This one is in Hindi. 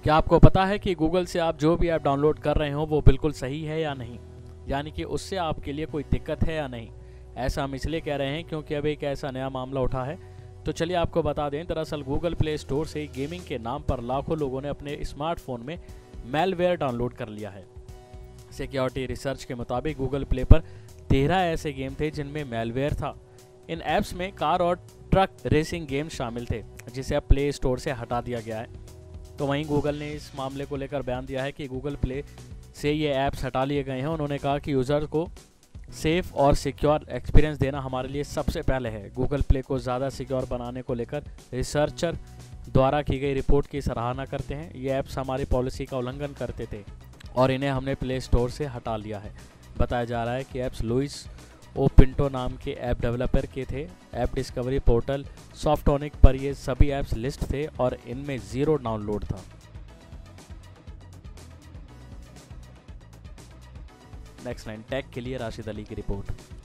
क्या आपको पता है कि गूगल से आप जो भी ऐप डाउनलोड कर रहे हो वो बिल्कुल सही है या नहीं, यानी कि उससे आपके लिए कोई दिक्कत है या नहीं। ऐसा हम इसलिए कह रहे हैं क्योंकि अब एक ऐसा नया मामला उठा है। तो चलिए आपको बता दें, दरअसल गूगल प्ले स्टोर से गेमिंग के नाम पर लाखों लोगों ने अपने स्मार्टफोन में मैलवेयर डाउनलोड कर लिया है। सिक्योरिटी रिसर्च के मुताबिक गूगल प्ले पर 13 ऐसे गेम थे जिनमें मैलवेयर था। इन ऐप्स में कार और ट्रक रेसिंग गेम शामिल थे, जिसे अब प्ले स्टोर से हटा दिया गया है। तो वहीं गूगल ने इस मामले को लेकर बयान दिया है कि गूगल प्ले से ये ऐप्स हटा लिए गए हैं। उन्होंने कहा कि यूज़र को सेफ और सिक्योर एक्सपीरियंस देना हमारे लिए सबसे पहले है। गूगल प्ले को ज़्यादा सिक्योर बनाने को लेकर रिसर्चर द्वारा की गई रिपोर्ट की सराहना करते हैं। ये ऐप्स हमारी पॉलिसी का उल्लंघन करते थे और इन्हें हमने प्ले स्टोर से हटा लिया है। बताया जा रहा है कि ऐप्स लुइस ओ पिंटो नाम के ऐप डेवलपर के थे। ऐप डिस्कवरी पोर्टल सॉफ्टोनिक पर ये सभी ऐप्स लिस्ट थे और इनमें 0 डाउनलोड था। नेक्स्ट 9 टेक के लिए राशिद अली की रिपोर्ट।